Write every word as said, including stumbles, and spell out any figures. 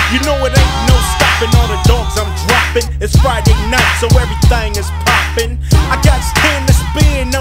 You know it ain't no stopping all the dogs I'm dropping. It's Friday night, so everything is popping. I got ten to spin.